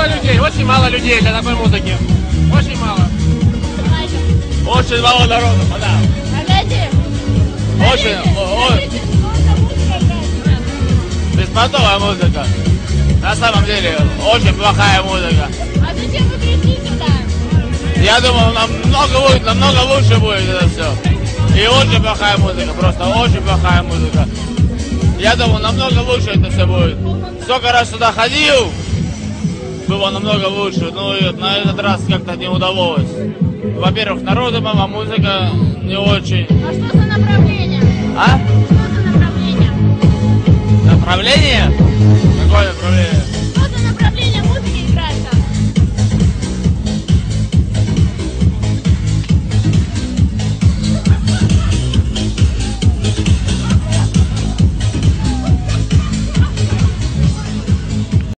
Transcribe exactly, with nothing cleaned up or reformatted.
мало людей, очень мало людей для такой музыки. Очень мало. Очень мало народу, да. Очень, очень. Беспонтовая музыка. На самом деле, очень плохая музыка. А зачем вы пришли сюда? Я думал, намного будет, намного лучше будет это все. И очень плохая музыка, просто очень плохая музыка. Я думал, намного лучше это все будет. Сколько раз сюда ходил, было намного лучше, но на этот раз как-то не удалось. Во-первых, народу мало, музыка не очень. А что за направление? А? Что за направление? Направление? Какое направление?